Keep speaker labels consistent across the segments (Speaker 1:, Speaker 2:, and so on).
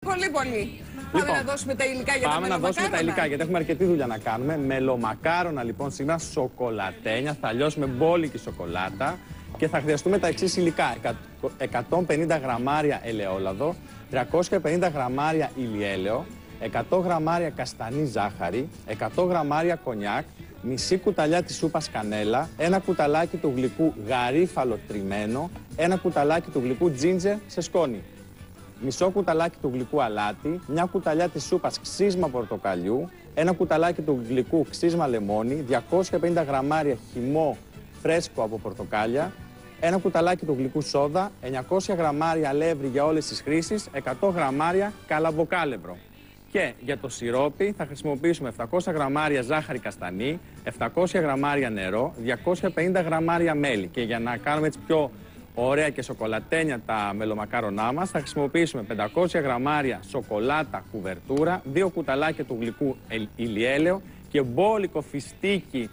Speaker 1: Πολύ, πολύ. Πάμε να δώσουμε τα υλικά για τα μελομακάρονα.
Speaker 2: Πάμε να δώσουμε τα υλικά γιατί έχουμε αρκετή δουλειά να κάνουμε. Μελομακάρονα λοιπόν σήμερα σοκολατένια. Θα λιώσουμε μπόλικη σοκολάτα και θα χρειαστούμε τα εξής υλικά. 150 γραμμάρια ελαιόλαδο, 350 γραμμάρια ηλιέλαιο, 100 γραμμάρια καστανή ζάχαρη, 100 γραμμάρια κονιάκ, μισή κουταλιά της σούπας κανέλα, ένα κουταλάκι του γλυκού γαρίφαλο τριμμένο, ένα κουταλάκι του γλυκού τζίντζερ σε σκόνη. Μισό κουταλάκι του γλυκού αλάτι, μια κουταλιά της σούπας ξύσμα πορτοκαλιού, ένα κουταλάκι του γλυκού ξύσμα λεμόνι, 250 γραμμάρια χυμό φρέσκο από πορτοκάλια, ένα κουταλάκι του γλυκού σόδα, 900 γραμμάρια αλεύρι για όλες τις χρήσεις, 100 γραμμάρια καλαμποκάλευρο. Και για το σιρόπι θα χρησιμοποιήσουμε 700 γραμμάρια ζάχαρη καστανή, 700 γραμμάρια νερό, 250 γραμμάρια μέλι. Και για να κάνουμε έτσι πιο ωραία και σοκολατένια τα μελομακάρονά μας, θα χρησιμοποιήσουμε 500 γραμμάρια σοκολάτα κουβερτούρα, 2 κουταλάκια του γλυκού ηλιέλαιο και μπόλικο φιστίκι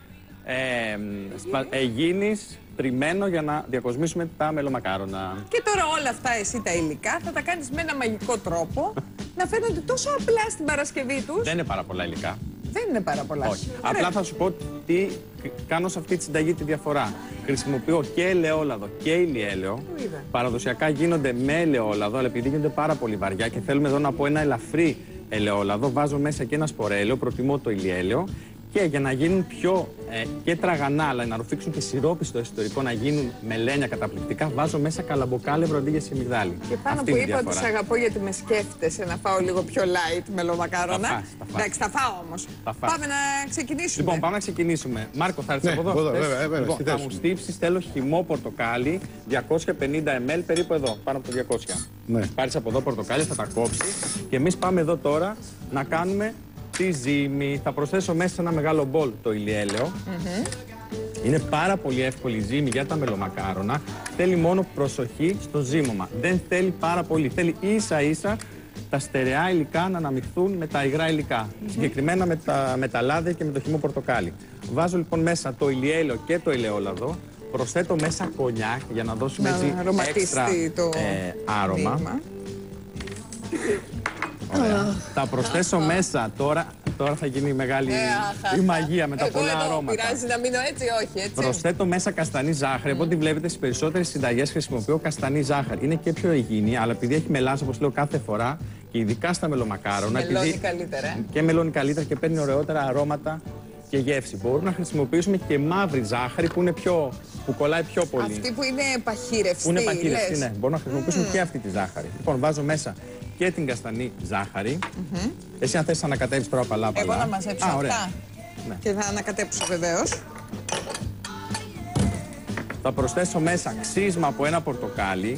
Speaker 2: αιγίνης τριμμένο για να διακοσμήσουμε τα μελομακάρονα.
Speaker 1: Και τώρα όλα αυτά εσύ τα υλικά θα τα κάνεις με ένα μαγικό τρόπο να φαίνονται τόσο απλά στην Παρασκευή τους.
Speaker 2: Δεν είναι πάρα πολλά υλικά.
Speaker 1: Δεν είναι πάρα πολλά.
Speaker 2: Όχι. Απλά θα σου πω τι κάνω σε αυτή τη συνταγή τη διαφορά. Χρησιμοποιώ και ελαιόλαδο και ηλιέλαιο. Παραδοσιακά γίνονται με ελαιόλαδο, αλλά επειδή γίνονται πάρα πολύ βαριά και θέλουμε εδώ να πω ένα ελαφρύ ελαιόλαδο, βάζω μέσα και ένα σπορέλαιο, προτιμώ το ηλιέλαιο. Και για να γίνουν πιο και τραγανά, αλλά να ρουφήξουν και σιρόπι στο εσωτερικό, να γίνουν μελένια καταπληκτικά, βάζω μέσα καλαμποκάλευρο αντί για σιμιγδάλι.
Speaker 1: Και πάνω που είπα ότι σε αγαπώ γιατί με σκέφτεσαι να φάω λίγο πιο light μελομακάρονα. Εντάξει, θα φάω όμως. Πάμε να ξεκινήσουμε.
Speaker 2: Λοιπόν, πάμε να ξεκινήσουμε. Μάρκο, θα έρθει από εδώ. Λοιπόν, θα μου στύψεις, θέλω χυμό πορτοκάλι, 250 ml περίπου εδώ, πάνω από το 200. Ναι. Πάρεις από εδώ πορτοκάλι, θα τα κόψεις και εμείς πάμε εδώ τώρα να κάνουμε τη ζύμη. Θα προσθέσω μέσα σε ένα μεγάλο μπολ το ηλιέλαιο. Είναι πάρα πολύ εύκολη η ζύμη για τα μελομακάρονα. Θέλει μόνο προσοχή στο ζύμωμα. Δεν θέλει πάρα πολύ. Θέλει ίσα ίσα τα στερεά υλικά να αναμειχθούν με τα υγρά υλικά. Συγκεκριμένα με τα λάδια και με το χυμό πορτοκάλι. Βάζω λοιπόν μέσα το ηλιέλαιο και το ελαιόλαδο. Προσθέτω μέσα κονιάκ για να δώσουμε έτσι έξτρα άρωμα. Θα προσθέσω μέσα τώρα θα γίνει η μεγάλη η μαγεία με τα πολλά αρώματα.
Speaker 1: Πειράζει να μείνω έτσι, όχι έτσι.
Speaker 2: Προσθέτω μέσα καστανή ζάχαρη. Από ό,τι βλέπετε στις περισσότερες συνταγές χρησιμοποιώ καστανή ζάχαρη. Είναι και πιο υγιεινή, αλλά επειδή έχει μελάσει, όπως λέω κάθε φορά, και ειδικά στα μελομακάρονα.
Speaker 1: Μελώνει καλύτερα.
Speaker 2: Και μελώνει καλύτερα και παίρνει ωραιότερα αρώματα και γεύση. Μπορούμε να χρησιμοποιήσουμε και μαύρη ζάχαρη που κολλάει πιο πολύ.
Speaker 1: Αυτή που είναι παχύρευστη.
Speaker 2: Που είναι παχύρευστη, ναι. Μπορούμε να χρησιμοποιήσουμε και αυτή τη ζάχαρη. Λοιπόν, βάζω μέσα και την καστανή ζάχαρη. Εσύ αν θες να ανακατεύεις τώρα παλά-παλά.
Speaker 1: Εγώ να μαζέψω αυτά. Ναι. Και θα ανακατέψω βεβαίως.
Speaker 2: Θα προσθέσω μέσα ξύσμα από ένα πορτοκάλι.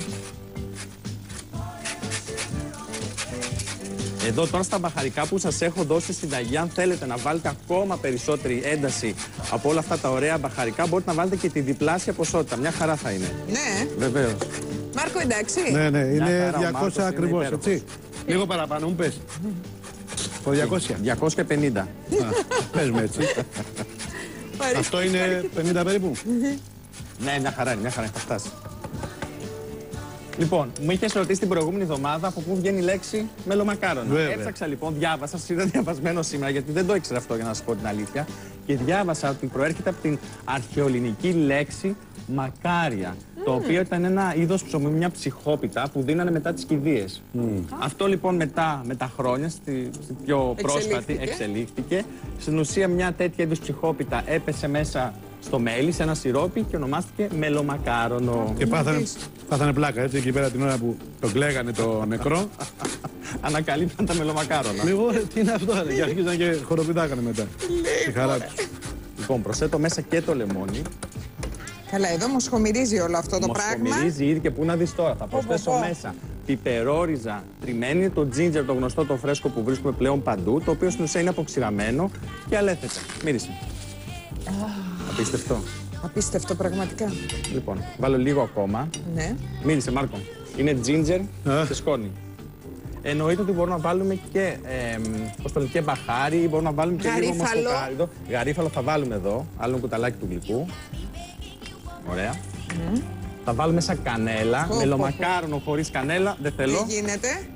Speaker 2: Εδώ τώρα στα μπαχαρικά που σας έχω δώσει συνταγή, αν θέλετε να βάλετε ακόμα περισσότερη ένταση από όλα αυτά τα ωραία μπαχαρικά, μπορείτε να βάλετε και τη διπλάσια ποσότητα. Μια χαρά θα είναι.
Speaker 1: Ναι.
Speaker 2: Βεβαίως.
Speaker 1: Μάρκο, εντάξει.
Speaker 3: Ναι, ναι, είναι 200 ακριβώς, έτσι. Λίγο παραπάνω, μου πες. Το 200.
Speaker 2: 250.
Speaker 3: Πες με έτσι. Αυτό είναι 50 περίπου.
Speaker 2: Ναι, μια χαρά είναι, θα φτάσει. Λοιπόν, μου είχες ρωτήσει την προηγούμενη εβδομάδα από πού βγαίνει η λέξη μελομακάρονα. Έψαξα λοιπόν, διάβασα, είδα διαβασμένο σήμερα, γιατί δεν το ήξερα αυτό για να σας πω την αλήθεια. Και διάβασα ότι προέρχεται από την αρχαιοελληνική λέξη μακάρια. Το οποίο ήταν ένα είδος ψωμιού, μια ψυχόπιτα που δίνανε μετά τις κηδείες. Αυτό λοιπόν μετά με τα χρόνια, στη πιο πρόσφατη, εξελίχθηκε. Στην ουσία μια τέτοια είδους ψυχόπιτα έπεσε μέσα στο μέλι, σε ένα σιρόπι και ονομάστηκε μελομακάρονο.
Speaker 3: Και πάθανε πλάκα έτσι εκεί πέρα την ώρα που τον κλαίγανε το νεκρό.
Speaker 2: Ανακαλύπταν τα μελομακάρονα.
Speaker 3: Λίγο τι είναι αυτό, και αρχίζαν και χοροπηδάκανε μετά. Τη χαρά τους.
Speaker 2: Λοιπόν, προσθέτω μέσα και το λεμόνι.
Speaker 1: Καλά, εδώ μοσχομυρίζει όλο αυτό το πράγμα.
Speaker 2: Μοσχομυρίζει ήδη και πού να δεις τώρα. Θα προσθέσω μέσα πιπερόριζα τριμμένη, το ginger, το γνωστό, το φρέσκο που βρίσκουμε πλέον παντού, το οποίο στην ουσία είναι αποξηραμένο και αλέφεται. Μύρισε. Απίστευτο.
Speaker 1: Απίστευτο, πραγματικά.
Speaker 2: Λοιπόν, βάλω λίγο ακόμα.
Speaker 1: Ναι.
Speaker 2: Μύρισε, Μάρκο. Είναι ginger σε σκόνη. Εννοείται ότι μπορούμε να βάλουμε και μπαχάρι ή μπορούμε να βάλουμε και λίγο μοσχοκάριδο. Γαρίφαλο θα βάλουμε εδώ, άλλο κουταλάκι του γλυκού. Ωραία. Θα βάλουμε μέσα κανέλα. Μελομακάρονο χωρίς κανέλα δεν θέλω.
Speaker 1: Τι γίνεται.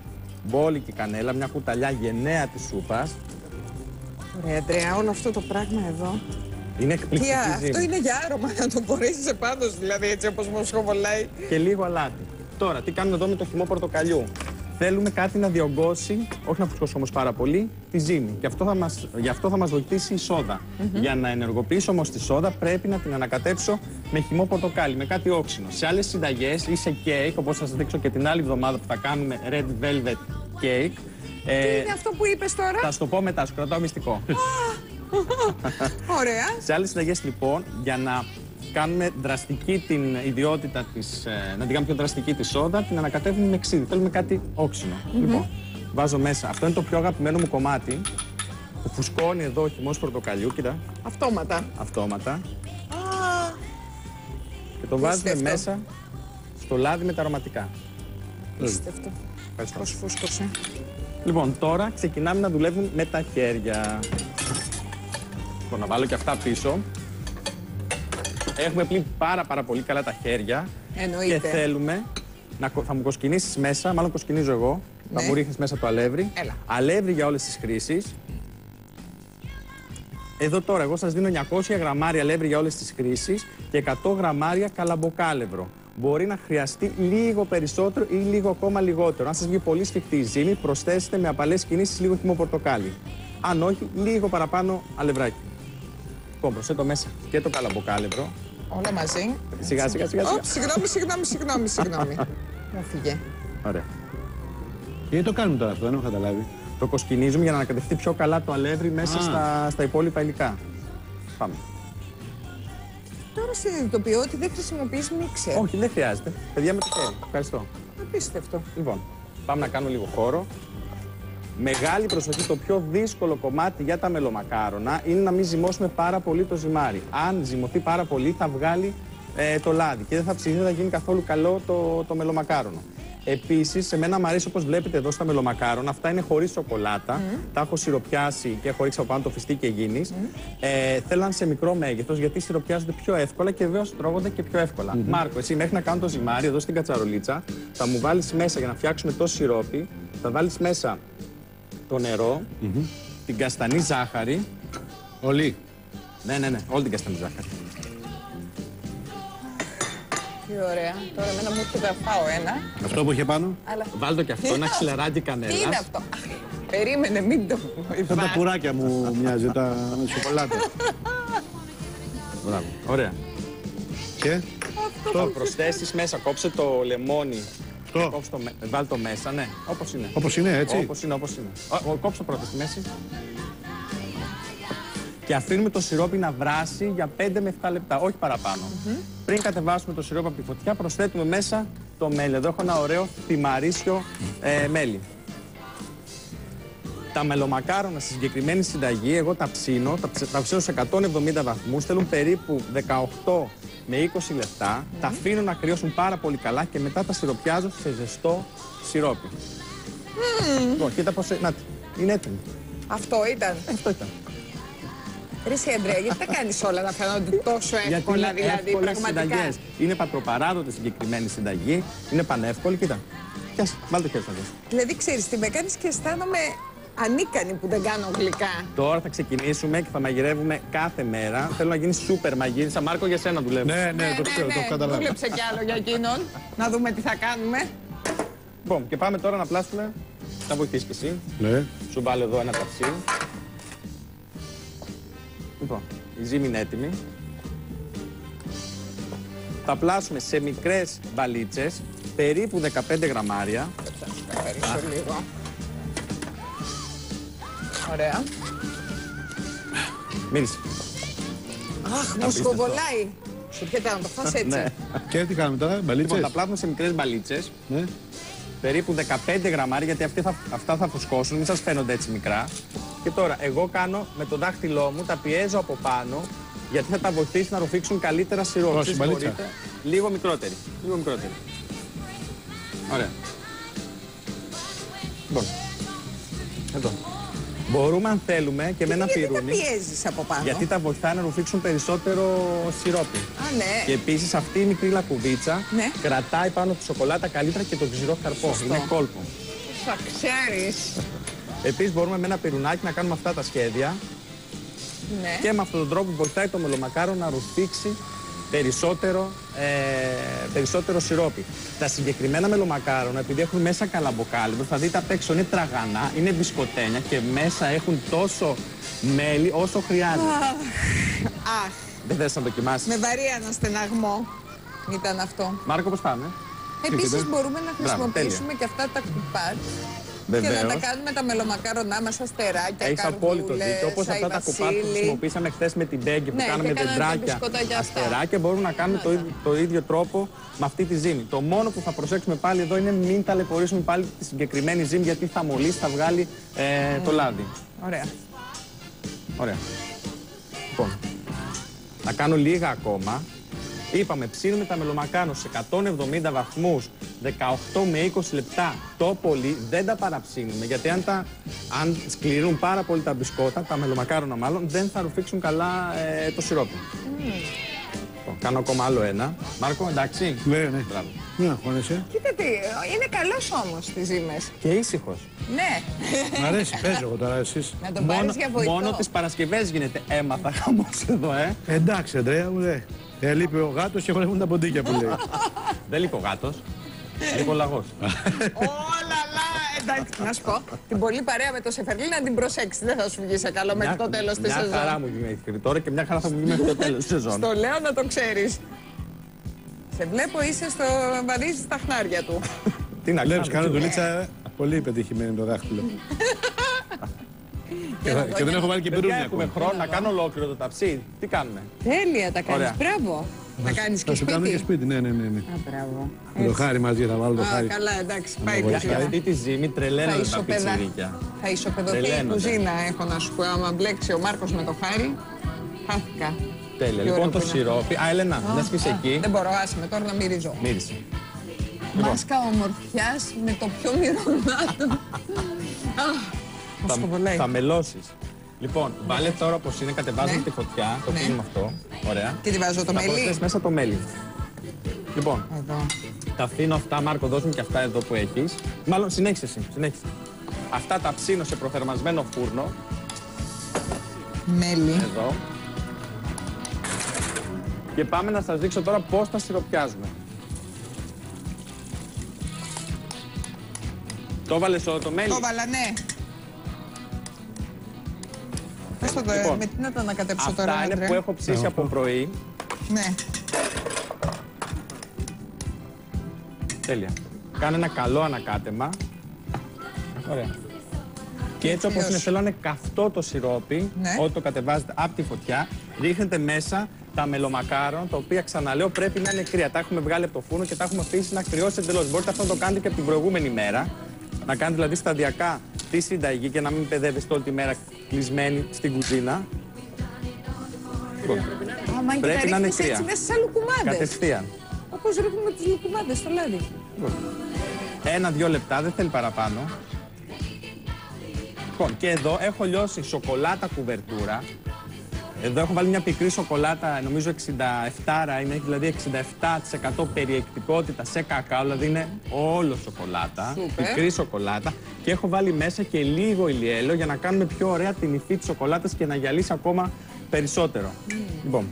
Speaker 2: μπόλικη κανέλα, μια κουταλιά γενναία της σούπας.
Speaker 1: Ωραία, Αντρέα, όλο αυτό το πράγμα εδώ.
Speaker 2: Είναι εκπληκτική ζύμη.
Speaker 1: Αυτό είναι για άρωμα, να το μπορέσεις επάνω, δηλαδή έτσι όπως μου σχοβολάει.
Speaker 2: Και λίγο αλάτι. Τώρα, τι κάνουμε εδώ με το χυμό πορτοκαλιού. Θέλουμε κάτι να διωγγώσει, όχι να φουσκώσει όμως πάρα πολύ, τη ζύμη. Γι' αυτό θα μας βοηθήσει η σόδα. Για να ενεργοποιήσω όμως τη σόδα πρέπει να την ανακατέψω με χυμό πορτοκάλι, με κάτι όξινο. Σε άλλες συνταγές ή σε κέικ, όπως θα σας δείξω και την άλλη εβδομάδα που θα κάνουμε Red Velvet Cake.
Speaker 1: Τι είναι αυτό που είπες τώρα?
Speaker 2: Θα σου το πω μετά, σου κρατάω μυστικό.
Speaker 1: Ωραία.
Speaker 2: Σε άλλες συνταγές λοιπόν, για να κάνουμε δραστική την ιδιότητα της, να την κάνουμε πιο δραστική τη σόδα, την ανακατεύουμε με ξύδι. Θέλουμε κάτι όξινο. Λοιπόν, βάζω μέσα. Αυτό είναι το πιο αγαπημένο μου κομμάτι, που φουσκώνει εδώ ο χυμός πορτοκαλιού, κοίτα.
Speaker 1: Αυτόματα.
Speaker 2: Αυτόματα. Και το βάζουμε μέσα στο λάδι με τα αρωματικά.
Speaker 1: Πίστευτο.
Speaker 2: Ευχαριστώ.
Speaker 1: Πώς φούσκωσε.
Speaker 2: Λοιπόν, τώρα ξεκινάμε να δουλεύουμε με τα χέρια. Λοιπόν, να βάλω και αυτά πίσω. Έχουμε πλύνει πάρα πολύ καλά τα χέρια.
Speaker 1: Εννοείται.
Speaker 2: Και θέλουμε θα μου κοσκινήσεις μέσα, μάλλον κοσκινίζω εγώ.
Speaker 1: Ναι.
Speaker 2: Θα μου ρίχνεις μέσα το αλεύρι.
Speaker 1: Έλα.
Speaker 2: Αλεύρι για όλες τις χρήσεις. Εδώ τώρα εγώ σας δίνω 900 γραμμάρια αλεύρι για όλες τις χρήσεις και 100 γραμμάρια καλαμποκάλευρο. Μπορεί να χρειαστεί λίγο περισσότερο ή λίγο ακόμα λιγότερο. Αν σας βγει πολύ σφιχτή η ζύμη, προσθέστε με απαλές κινήσεις λίγο χυμό πορτοκάλι. Αν όχι, λίγο παραπάνω αλευράκι. Λοιπόν, προσθέτω μέσα και το καλαμποκάλευρο.
Speaker 1: Όλα μαζί.
Speaker 2: Σιγά.
Speaker 1: Συγγνώμη. Μου φύγε.
Speaker 2: Ωραία.
Speaker 3: Γιατί το κάνουμε τώρα αυτό, δεν έχω καταλάβει.
Speaker 2: Το κοσκινίζουμε για να ανακατευτεί πιο καλά το αλεύρι μέσα στα υπόλοιπα υλικά. Πάμε.
Speaker 1: Τώρα συνειδητοποιώ ότι δεν χρησιμοποιείς μίξερ.
Speaker 2: Όχι, δεν χρειάζεται. Παιδιά, με το χέρι. Ευχαριστώ.
Speaker 1: Απίστευτο.
Speaker 2: Λοιπόν, πάμε να κάνουμε λίγο χώρο. Μεγάλη προσοχή, το πιο δύσκολο κομμάτι για τα μελομακάρονα είναι να μην ζυμώσουμε πάρα πολύ το ζυμάρι. Αν ζυμωθεί πάρα πολύ θα βγάλει το λάδι και δεν θα ψηθεί, δεν θα γίνει καθόλου καλό το μελομακάρονο. Επίσης, σε μένα μου αρέσει όπως βλέπετε εδώ στα μελομακάρονα, αυτά είναι χωρίς σοκολάτα. Τα έχω σιροπιάσει και έχω ρίξει από πάνω το φιστίκι Αιγίνης. Θέλω να είναι σε μικρό μέγεθος γιατί σιροπιάζονται πιο εύκολα και βέβαιως τρώγονται και πιο εύκολα. Μάρκο, εσύ μέχρι να κάνω το ζυμάρι εδώ στην κατσαρολίτσα, θα μου βάλεις μέσα για να φτιάξουμε το σιρόπι, θα βάλεις μέσα το νερό, την καστανή ζάχαρη.
Speaker 3: Όλη.
Speaker 2: Ναι, όλη την καστανή ζάχαρη.
Speaker 1: Τι ωραία. Τώρα εμένα μου έρχεται να φάω ένα.
Speaker 3: Αυτό που είχε πάνω.
Speaker 1: Αλλά...
Speaker 2: Βάλτε και αυτό, ένα ξυλαράκι κανέλας.
Speaker 1: Τι είναι αυτό? Περίμενε, μην το
Speaker 3: Αυτά τα πουράκια μου μοιάζει, τα με σοκολάτα.
Speaker 2: Μπράβο. Ωραία.
Speaker 3: Και
Speaker 2: θα προσθέσεις μέσα, κόψε το λεμόνι. Βάλ το μέσα, ναι, όπως είναι.
Speaker 3: Όπως είναι, έτσι.
Speaker 2: Όπως είναι. Κόψε πρώτα στη μέση. Και αφήνουμε το σιρόπι να βράσει για 5 με 7 λεπτά, όχι παραπάνω. Πριν κατεβάσουμε το σιρόπι από τη φωτιά, προσθέτουμε μέσα το μέλι. Εδώ έχω ένα ωραίο θυμαρίσιο μέλι. Τα μελομακάρονα στη συγκεκριμένη συνταγή, εγώ τα ψήνω, τα ψήνω σε 170 βαθμούς, θέλουν περίπου 18 με 20 λεπτά, τα αφήνω να κρυώσουν πάρα πολύ καλά και μετά τα σιροπιάζω σε ζεστό σιρόπι. Λοιπόν, κοίτα πώς είναι έτοιμο.
Speaker 1: Αυτό ήταν.
Speaker 2: Αυτό ήταν.
Speaker 1: Ρίση Αντρέα, γιατί τα κάνεις όλα να φαίνονται τόσο εύκολα, δηλαδή πραγματικά.
Speaker 2: Συνταγές. Είναι πατροπαράδοτη συγκεκριμένη συνταγή, είναι πανεύκολη. Κοίτα, βάλτε το χέρι σας.
Speaker 1: Δηλαδή ξέρεις τι με κάνεις και αισθάνομαι ανίκανη που δεν κάνω γλυκά.
Speaker 2: Τώρα θα ξεκινήσουμε και θα μαγειρεύουμε κάθε μέρα. Θέλω να γίνει σούπερ μαγείρισα. Μάρκο, για σένα δουλεύω.
Speaker 3: Ναι, το ξέρω, το καταλάβω.
Speaker 1: Δούλεψε κι άλλο για εκείνον. Να δούμε τι θα κάνουμε.
Speaker 2: Λοιπόν, και πάμε τώρα να πλάσουμε. Θα βοηθήσεις κι εσύ.
Speaker 3: Ναι.
Speaker 2: Σου βάλω εδώ ένα ταψί. Λοιπόν, η ζύμη είναι έτοιμη. Θα πλάσουμε σε μικρές μπαλίτσες, περίπου 15 γραμμάρια.
Speaker 1: Θα καθαρίσω λίγο. Ωραία.
Speaker 2: Μύρισε.
Speaker 1: Αχ, μου σκοβολάει. Σου πιέτα να το φας έτσι.
Speaker 3: Και τι κάνουμε τώρα, μπαλίτσες.
Speaker 2: Λοιπόν, θα πλάσουμε σε μικρές μπαλίτσες.
Speaker 3: Ναι.
Speaker 2: Περίπου 15 γραμμάρια, γιατί αυτά θα φουσκώσουν, μην σας φαίνονται έτσι μικρά. Και τώρα, εγώ κάνω με το δάχτυλό μου, τα πιέζω από πάνω, γιατί θα τα βοηθήσει να ρουφήξουν καλύτερα σιρόπι.
Speaker 3: Πόση μπαλίτσα?
Speaker 2: Λίγο μικρότερη. Ωραία. Λοιπόν, εδώ. Μπορούμε, αν θέλουμε, και με ένα πυρούνι.
Speaker 1: Γιατί τα πιέζεις από πάνω?
Speaker 2: Γιατί τα βοηθάει να ρουφήξουν περισσότερο σιρόπι.
Speaker 1: Α, ναι.
Speaker 2: Και επίσης αυτή η μικρή λακκουδίτσα
Speaker 1: ναι.
Speaker 2: κρατάει πάνω τη σοκολάτα καλύτερα και το ξηρό καρπό. Είναι κόλπο.
Speaker 1: θα ξέρεις.
Speaker 2: Επίσης μπορούμε με ένα πυρουνάκι να κάνουμε αυτά τα σχέδια.
Speaker 1: Ναι.
Speaker 2: Και με αυτόν τον τρόπο βοηθάει το μελομακάρο να ρουφήξει περισσότερο σιρόπι. Τα συγκεκριμένα μελομακάρονα, επειδή έχουν μέσα καλαμποκάλιμπρο, θα δείτε απ' έξω είναι τραγανά, είναι μπισκοτένια και μέσα έχουν τόσο μέλι όσο χρειάζεται.
Speaker 1: Αχ.
Speaker 2: Δεν θες να δοκιμάσεις?
Speaker 1: Με βαρύ αναστεναγμό ήταν αυτό.
Speaker 2: Μάρκο, πώς πάμε?
Speaker 1: Επίσης μπορούμε να χρησιμοποιήσουμε και αυτά τα κουπάτ. Και να τα κάνουμε τα μελομακάρονά μας αστεράκια,
Speaker 2: Έχεις απόλυτο δίκιο. Όπως αυτά τα κουπάτ που χρησιμοποίησαμε χθες με την μπέγκη που κάναμε δεντράκια, αστεράκια, μπορούμε να κάνουμε το ίδιο τρόπο με αυτή τη ζύμη. Το μόνο που θα προσέξουμε πάλι εδώ είναι μην ταλαιπωρήσουμε πάλι τη συγκεκριμένη ζύμη, γιατί θα μολύσει, θα βγάλει το λάδι.
Speaker 1: Ωραία.
Speaker 2: Ωραία. Λοιπόν, να κάνω λίγα ακόμα. Είπαμε, ψήνουμε τα μελομακάρονα σε 170 βαθμούς, 18 με 20 λεπτά το πολύ, δεν τα παραψύνουμε, γιατί αν σκληρούν πάρα πολύ τα μπισκότα, τα μελομακάρονα μάλλον, δεν θα ρουφήξουν καλά το σιρόπι. Κάνω ακόμα άλλο ένα. Μάρκο, εντάξει?
Speaker 3: Ναι, ναι. Μην αγχώνεσαι.
Speaker 1: Κοίτα τι, είναι καλός όμως στις ζύμες.
Speaker 2: Και ήσυχος.
Speaker 1: Ναι.
Speaker 3: Μ' αρέσει, παίζω εγώ τώρα εσείς.
Speaker 1: Να τον πάρεις για βοηθό.
Speaker 2: Μόνο τις Παρασκευές γίνεται. Έμαθα χαμός εδώ,
Speaker 3: Εντάξει, Αντρέα μου, δε. Λείπει ο γάτος και χορεύουν τα ποντίκια που λέει.
Speaker 2: Δεν λείπει ο γάτος. Λείπει ο λαγός.
Speaker 1: Όλα, εντάξει, να σου πω. Την πολύ παρέα με το Σεφερλί να την προσέξει. Δεν θα σου βγει σε καλό μέχρι το τέλος της σεζόν.
Speaker 2: Μια χαρά μου βγει μέχρι τώρα και μια χαρά θα μου βγει μέχρι το τέλος της σεζόν.
Speaker 1: Στο λέω να το ξέρεις. Σε βλέπω, είσαι στο βαδίζεις στα χνάρια του.
Speaker 2: Τι να
Speaker 3: Βλέπεις, κάνω δουλίτσα πολύ πετυχημένη το δάχτυλο. Και δεν έχω βάλει και πυρούνια.
Speaker 2: Έχουμε χρόνο να κάνω ολόκληρο το ταψί. Τι κάνουμε?
Speaker 1: Τέλεια, τα κάνεις. Μπράβο. Να κάνεις και
Speaker 3: σπίτι. Θα σου κάνω και σπίτι, ναι.
Speaker 1: Μπράβο.
Speaker 3: Με το χάρι μαζί θα βάλω το χάρι.
Speaker 1: Καλά, εντάξει, πάει
Speaker 2: για αυτή τη ζύμη τρελαίνονται τα πιτσιρίκια.
Speaker 1: Θα ισοπεδωθεί η κουζίνα, έχω να σου πω. Άμα μπλέξει ο Μάρκος με το χάρι, χάθηκα.
Speaker 2: Τέλεια. Λοιπόν, το σιρόπι. Α, Έλενα, να είσαι εκεί.
Speaker 1: Δεν μπορώ, άσε με τώρα να μυρίζω.
Speaker 2: Μύρισε.
Speaker 1: Μάσκα ομορφιάς με το πιο μυρωμάτο.
Speaker 2: Θα μελώσεις. Λοιπόν, βάλε τώρα όπως είναι, κατεβάζουμε τη φωτιά, το πίνουμε αυτό. Ωραία.
Speaker 1: Και τη βάζω το μέλι.
Speaker 2: Θα προσθέσεις μέσα το μέλι. Λοιπόν,
Speaker 1: εδώ.
Speaker 2: Τα αφήνω αυτά, Μάρκο, δώσ' μου και αυτά εδώ που έχεις. Μάλλον συνέχισε εσύ, συνέχισε. Αυτά τα ψήνω σε προθερμασμένο φούρνο.
Speaker 1: Μέλι.
Speaker 2: Εδώ. Και πάμε να σας δείξω τώρα πώς τα σιροπιάζουμε. Το βάλες όλο το μέλι?
Speaker 1: Το βάλα, ναι.
Speaker 2: Λοιπόν,
Speaker 1: με τι να το ανακατέψω τώρα,
Speaker 2: αυτά είναι που έχω ψήσει από πρωί.
Speaker 1: Ναι.
Speaker 2: Τέλεια. Κάνω ένα καλό ανακάτεμα. Ωραία. Και έτσι όπως είναι, θέλω να είναι καυτό το σιρόπι, όταν το κατεβάζετε από τη φωτιά, ρίχνετε μέσα τα μελομακάρονα, τα οποία, ξαναλέω, πρέπει να είναι κρύα. Τα έχουμε βγάλει από το φούρνο και τα έχουμε αφήσει να κρυώσει εντελώς. Μπορείτε αυτό να το κάνετε και από την προηγούμενη μέρα. Να κάνετε δηλαδή σταδιακά τη συνταγή και να μην παιδεύεστε όλη τη μέρα κλεισμένοι στην κουζίνα.
Speaker 1: Πρέπει να είναι κρύα. Έτσι μέσα σαν λουκουμάδες.
Speaker 2: Κατευθείαν.
Speaker 1: Όπως ρίχνουμε τις λουκουμάδες στο λάδι.
Speaker 2: 1-2 λεπτά, δεν θέλει παραπάνω. Λοιπόν, και εδώ έχω λιώσει σοκολάτα κουβερτούρα. Εδώ έχω βάλει μια πικρή σοκολάτα, νομίζω 67, είναι δηλαδή 67% περιεκτικότητα σε κακάο, δηλαδή είναι όλο σοκολάτα, πικρή σοκολάτα. Και έχω βάλει μέσα και λίγο ηλιέλαιο για να κάνουμε πιο ωραία την υφή της σοκολάτας και να γυαλίσει ακόμα περισσότερο. Λοιπόν,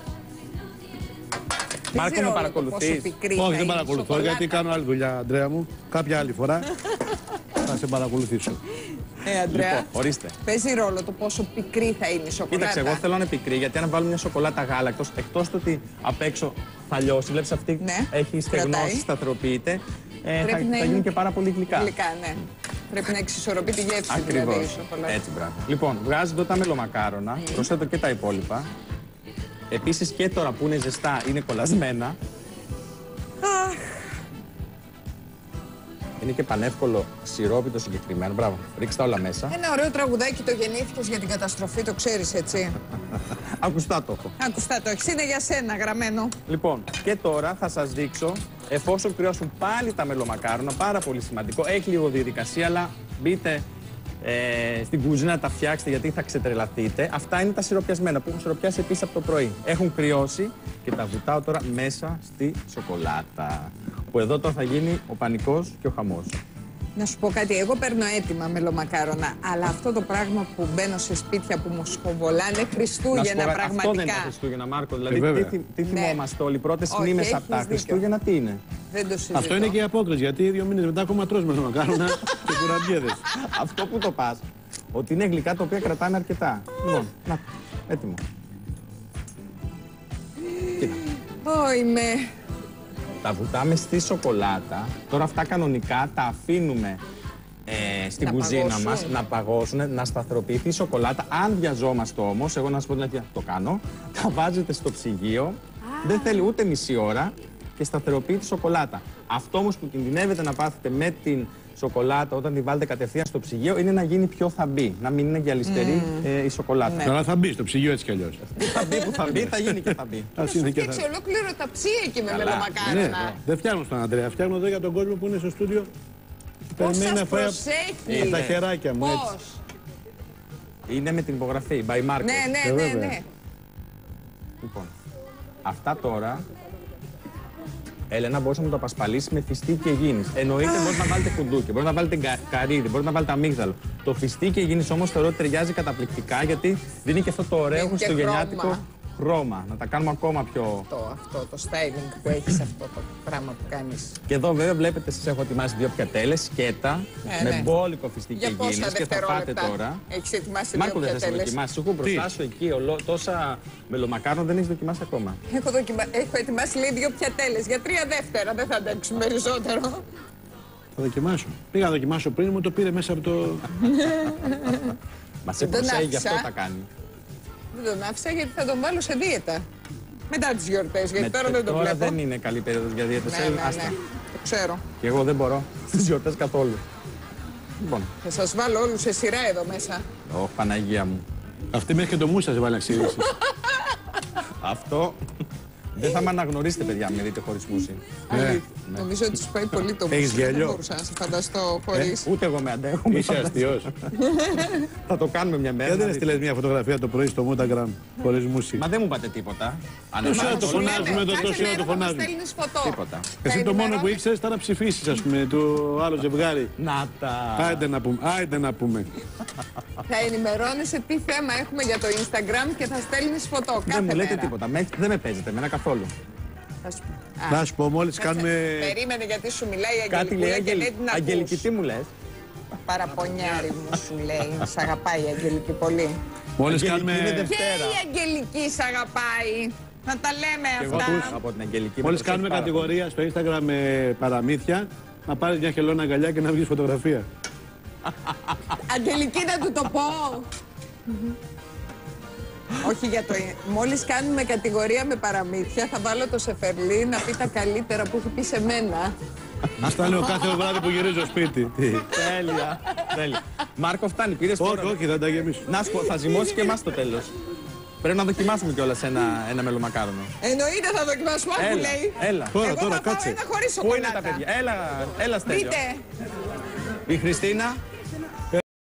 Speaker 2: Μάρκο, με παρακολουθείς?
Speaker 3: Όχι, δεν παρακολουθώ, γιατί κάνω άλλη δουλειά, Αντρέα μου. Κάποια άλλη φορά θα σε παρακολουθήσω.
Speaker 1: Αντρέα,
Speaker 2: λοιπόν, ορίστε.
Speaker 1: Παίζει ρόλο το πόσο πικρή θα είναι η σοκολάτα.
Speaker 2: Κοίταξε, εγώ θέλω να είναι πικρή, γιατί αν βάλω μια σοκολάτα γάλακτος, εκτός του ότι απ' έξω θα λιώσει, βλέπεις αυτή, έχει στεγνώσει, σταθεροποιείται, θα γίνει και πάρα πολύ γλυκά.
Speaker 1: Γλυκά, ναι. Πρέπει να εξισορροπεί τη γεύση, δηλαδή, η σοκολάτα.
Speaker 2: Έτσι, μπράβο. Λοιπόν, βγάζω εδώ τα μελομακάρονα, προσθέτω και τα υπόλοιπα. Επίσης και τώρα που είναι ζεστά, είναι κολλασμένα. Είναι και πανεύκολο σιρόπι το συγκεκριμένο. Μπράβο, ρίξτε τα όλα μέσα.
Speaker 1: Ένα ωραίο τραγουδάκι, το γεννήθηκες για την καταστροφή, το ξέρεις, έτσι.
Speaker 2: Ακουστά το έχω.
Speaker 1: Ακουστά το έχεις, είναι για σένα γραμμένο.
Speaker 2: Λοιπόν, και τώρα θα σας δείξω, εφόσον κρυώσουν πάλι τα μελομακάρονα, πάρα πολύ σημαντικό. Έχει λίγο διαδικασία, αλλά μπείτε στην κουζίνα να τα φτιάξετε, γιατί θα ξετρελαθείτε. Αυτά είναι τα σιροπιασμένα που έχουν σιροπιάσει επίσης από το πρωί. Έχουν κρυώσει και τα βουτάω τώρα μέσα στη σοκολάτα. Που εδώ τώρα θα γίνει ο πανικός και ο χαμός.
Speaker 1: Να σου πω κάτι, εγώ παίρνω έτοιμα μελομακάρονα, αλλά αυτό το πράγμα που μπαίνω σε σπίτια που μου σκοβολάνε Χριστούγεννα πραγματικά.
Speaker 2: Αυτό δεν είναι Χριστούγεννα, Μάρκο. Δηλαδή, τι θυμόμαστε όλοι, οι πρώτες μνήμες από τα Χριστούγεννα τι είναι.
Speaker 1: Δεν το συζητώ.
Speaker 3: Αυτό είναι και η απόκριση, γιατί 2 μήνες μετά ακόμα τρως μελομακάρονα και κουραμπιέδες.
Speaker 2: Αυτό που το πας, ότι είναι γλυκά τα οποία κρατάνε αρκετά. Λοιπόν, να, έτοιμο. Κοίτα.
Speaker 1: Είμαι.
Speaker 2: Τα βουτάμε στη σοκολάτα. Τώρα αυτά κανονικά τα αφήνουμε στην κουζίνα μας να παγώσουν, να σταθεροποιηθεί η σοκολάτα. Αν βιαζόμαστε όμως, εγώ να σας πω την αλήθεια, το κάνω, τα βάζετε στο ψυγείο, δεν θέλει ούτε μισή ώρα και σταθεροποιεί τη σοκολάτα. Αυτό όμως που κινδυνεύετε να πάθετε με την σοκολάτα όταν την βάλετε κατευθείαν στο ψυγείο είναι να γίνει πιο θαμπή, να μην είναι γυαλιστερή η σοκολάτα.
Speaker 3: Αλλά θα μπει στο ψυγείο έτσι κι αλλιώς.
Speaker 2: Θα μπει, θα γίνει και θαμπή.
Speaker 1: Θα σου φτιάξει ολόκληρο ταψί εκεί με μελομακάρονα.
Speaker 3: Ναι, δεν φτιάχνω στον Αντρέα, φτιάχνω εδώ για τον κόσμο που είναι στο στούντιο.
Speaker 1: Πώς σας προσέχει.
Speaker 3: Τα χεράκια μου έτσι.
Speaker 1: Πώς.
Speaker 2: Είναι με την υπογραφή, by market.
Speaker 1: Ναι.
Speaker 2: Λοιπόν, αυτά τώρα, Έλενα, μπορείς να μου το απασπαλίσεις με φιστίκι αιγίνης. Εννοείται μπορείς να βάλετε κουντούκι, μπορείς να βάλετε καρύδι, μπορείς να βάλετε αμύγδαλο. Το φιστίκι αιγίνης όμως θεωρώ ότι ταιριάζει καταπληκτικά γιατί δίνει και αυτό το ωραίο χριστουγεννιάτικο χρώμα. Να τα κάνουμε ακόμα πιο.
Speaker 1: Αυτό το styling που έχεις, αυτό το πράγμα που κάνεις.
Speaker 2: Και εδώ βέβαια βλέπετε, σας έχω ετοιμάσει 2 πιατέλες σκέτα με μπόλικο φιστίκι αιγίνης και θα πάτε τώρα.
Speaker 1: Έχεις ετοιμάσει 2
Speaker 2: Μάρκο, δεν
Speaker 1: πιατέλες.
Speaker 2: σας δοκιμάσει. Σου έχω μπροστά σου εκεί τόσα μελομακάρονα δεν έχεις δοκιμάσει ακόμα.
Speaker 1: Έχω ετοιμάσει λέει 2 πιατέλες για 3 δεύτερα. Δεν θα αντέξουμε περισσότερο.
Speaker 3: Θα δοκιμάσω. Πήγα να δοκιμάσω πριν, μου το πήρε μέσα από το.
Speaker 2: Μα σε προσέχει, γι' αυτό τα κάνει.
Speaker 1: Δεν τον άφησα γιατί θα τον βάλω σε δίαιτα. Μετά τις γιορτές, γιατί τώρα δεν το βλέπω.
Speaker 2: Τώρα δεν είναι καλή περίοδος για δίαιτες.
Speaker 1: Ναι, το ξέρω.
Speaker 2: Και εγώ δεν μπορώ στις γιορτές καθόλου. Λοιπόν.
Speaker 1: Θα σας βάλω όλους σε σειρά εδώ μέσα.
Speaker 2: Ω, Παναγία μου.
Speaker 3: Αυτή μέχρι και το μούσα σε βάλει να ξυρίσεις.
Speaker 2: Αυτό δεν θα με αναγνωρίσετε, παιδιά, με δείτε χωρίς μουσι.
Speaker 1: Νομίζω ότι σου πάει πολύ το μουσι. Δεν μπορούσα να σε φανταστώ χωρίς.
Speaker 2: Ούτε εγώ με αντέχω.
Speaker 3: Είσαι αστείος.
Speaker 2: Θα το κάνουμε μια μέρα.
Speaker 3: Γιατί δεν έστειλες μια φωτογραφία το πρωί στο Motagram χωρίς μουσι.
Speaker 2: Μα δεν μου είπατε τίποτα.
Speaker 3: Τόση ώρα το φωνάζουμε, τόση ώρα το φωνάζουμε.
Speaker 2: Τίποτα.
Speaker 3: Εσύ το μόνο που ήξερες ήταν να ψηφίσεις, ας πούμε, το άλλο ζευγάρι.
Speaker 2: Να τα.
Speaker 3: Άιντε να πούμε.
Speaker 1: Θα ενημερώνεσαι τι θέμα έχουμε για το Instagram και θα στέλνεις φωτό κάθε μέρα.
Speaker 2: Δεν μου λέτε τίποτα. Δεν με παίζετε εμένα καθόλου.
Speaker 3: Θα σου πω, μόλις κάνουμε.
Speaker 1: Περίμενε γιατί σου μιλάει η Αγγελική.
Speaker 2: Κάτι λέει Αγγελική, τι μου λες?
Speaker 1: Παραπονιάρι μου σου λέει. Σ' αγαπάει η Αγγελική πολύ.
Speaker 3: Μόλις κάνουμε.
Speaker 1: Και η Αγγελική σ' αγαπάει. Να τα λέμε αυτά.
Speaker 2: Από την Αγγελική.
Speaker 3: Μόλις κάνουμε κατηγορία στο Instagram με παραμύθια, να πάρεις μια χελώνα αγκαλιά και να βγεις φωτογραφία.
Speaker 1: Αγγελική, να του το πω. Όχι για το. Μόλις κάνουμε κατηγορία με παραμύθια, θα βάλω το Σεφερλί να πει τα καλύτερα που έχει πει σε μένα.
Speaker 3: Ας τα λέω κάθε βράδυ που γυρίζω σπίτι.
Speaker 2: Τέλεια. Μάρκο, φτάνει. Πήρες τώρα.
Speaker 3: Όχι, θα τα γεμίσω.
Speaker 2: Να σου πω, θα ζυμώσει και εμάς στο τέλος. Πρέπει να δοκιμάσουμε κιόλας ένα μελομακάρονο.
Speaker 1: Εννοείται θα δοκιμάσουμε, αφού λέει.
Speaker 2: Έλα.
Speaker 3: Τώρα, κάτσε.
Speaker 1: Ένα χωρίς
Speaker 2: Πού είναι
Speaker 1: σοκολάτα.
Speaker 2: τα παιδιά? Έλα, Στέλιο.
Speaker 1: Δείτε.
Speaker 2: Η Χριστίνα.